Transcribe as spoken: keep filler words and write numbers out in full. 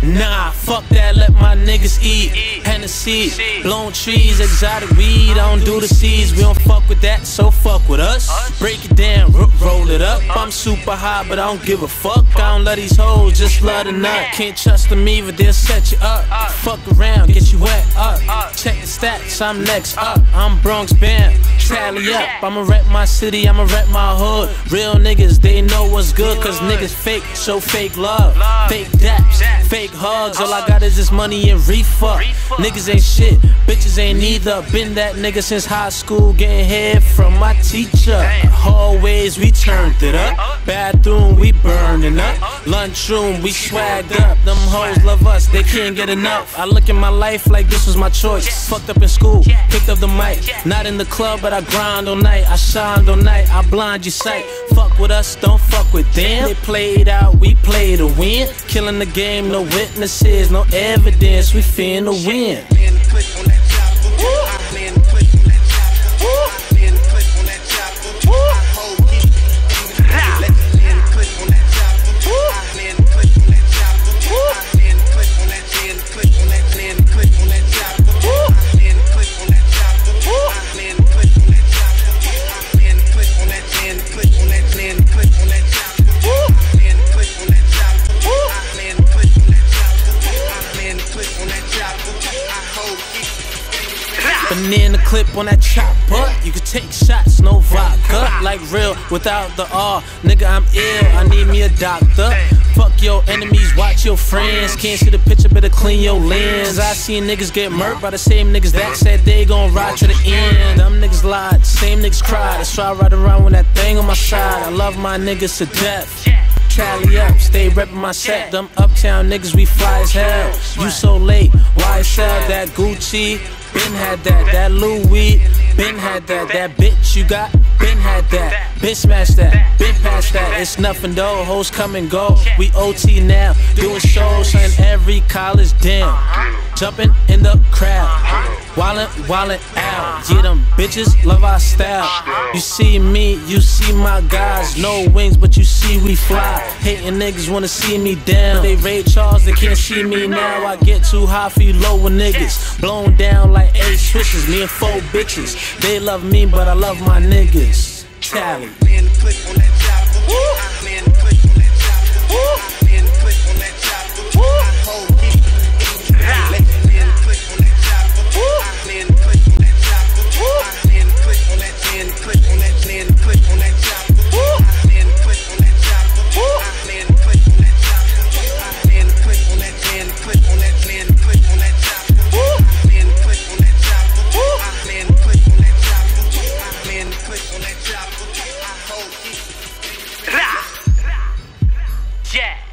Nah, fuck that, let my niggas eat. Hennessy, blown trees, exotic weed. I don't do the seeds, we don't fuck with that, so fuck with us. Break it down, roll it up. I'm super high, but I don't give a fuck. I don't love these hoes, just love the nut. Can't trust them either, they'll set you up. Fuck around, get you wet up. Check the stats, I'm next up. I'm Bronx Bam, tally up. I'ma rep my city, I'ma rep my hood. Real niggas, they know what's good, cause niggas fake, show fake love. Fake daps, fake hugs, all I got is this money and reefer. Niggas ain't shit, bitches ain't neither. Been that nigga since high school, getting head from my teacher. Hallways, we turned it up. Bathroom, we burning up. Lunchroom, we swagged up. Them hoes love us, they can't get enough. I look at my life like this was my choice. Fucked up in school, picked up the mic. Not in the club, but I grind all night. I shined all night, I blind your sight. Fuck with us, don't fuck with them. They played out, we play to win. Killing the game, no witnesses, no evidence. We finna win. Banana clip on that chopper. You can take shots, no vodka. Like real, without the R. Nigga, I'm ill, I need me a doctor. Fuck your enemies, watch your friends. Can't see the picture, better clean your lens. I seen niggas get murked by the same niggas that said they gon' ride to the end. Them niggas lied, same niggas cried. That's why I ride around with that thing on my side. I love my niggas to death. Tally up, stay reppin' my set. Them uptown niggas, we fly as hell. You so late, why sell that Gucci? Been had that, that Louis. Been had that, that bitch you got. Been had that, been smashed that. Been past that, it's nothing though. Hoes come and go, we O T now. Doing shows in every college down. Jumping in the crowd, wildin', wildin' out. Yeah, them bitches love our style. You see me, you see my guys. No wings, but you see we fly. Hating niggas wanna see me down. They Ray Charles, they can't see me now. I get too high for you lower niggas. Blown down like eight switches, me and four bitches. They love me, but I love my niggas. Tally. Yeah.